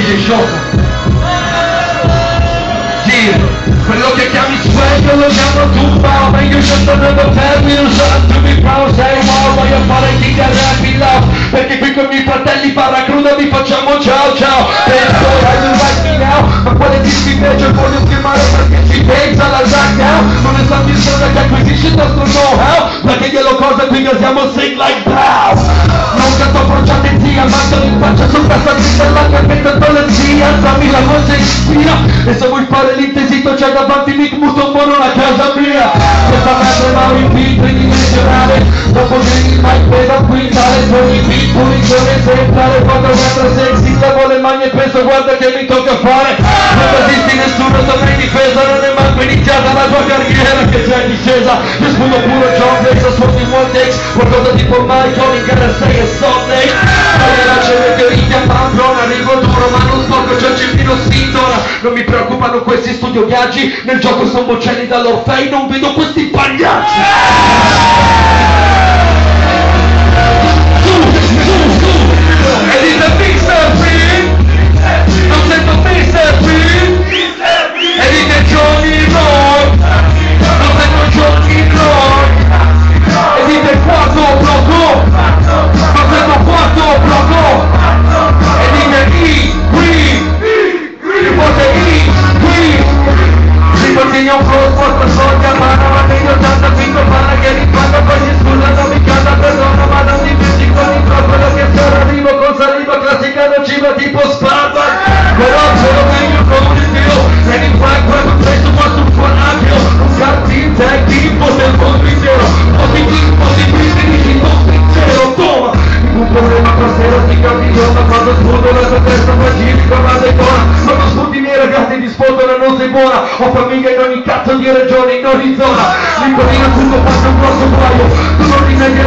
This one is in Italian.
DJ Sciocca. Quello che chiami sveglio lo chiamo tumba, ma io scelto nello termine, to be proud, say wow, voglio fare king e rap in love, perché qui con i miei fratelli paracruda vi facciamo ciao ciao, penso I will write me now, ma quale dischi invece voglio firmare perché ci pensa la Jack now, non è stato il sole che acquisisce il nostro know-how, perché glielo cosa qui che siamo sing like pow, non canto approcciate zia, mando in faccia sul cazzo di stella che metto le zia, alzami la voce in spia, e se vuoi fare l'intesito c'è davanti Nick Mutombono la casa mia, questa merda è Mauri tridimensionale, dopo che il mic vedo quintale, con i beat punizione esemplare, quando mentre sexy levo le mani e penso guarda che mi tocca fare, non esisti nessuno sopra in difesa, non è manco iniziata la tua carriera che già è in discesa, io sputo puro John Blaze, suoni one takes, qualcosa tipo Michael in gara 6 e Salt Lake, la meteoriti a Pamplona, arrivo duro ma non sporco, c'è il cipino sindona, non mi preoccupano questi studio viaggi, nel gioco sono boccelli dall'Orfei, non vedo questi pagliacci. E dite Mr. P, non sento Mr. P, e dite Johnny Roy, non sento Johnny Roy, e dite quarto blocco, non sento quarto blocco, e dite e forse continua un flow sporco soglia ma meglio tanto finto parla che rifanno poi si scusano mi canta persona ma non dimentico di quello che sono arrivo con saliva classica nociva tipo Sparta però sono meglio con un dio e in quel presto ma sul fornaggio un cartin tag tipo del mondo intero positivi zero toma un problema pasero ti capi giorno quando sputo la tua testa poi giri con la decora quando sputi i miei ragazzi ti sfondano non sei buona ho famiglia in ogni cazzo di regione in ogni zona l'incolina tutto fatto un grosso guaio tu non rimedi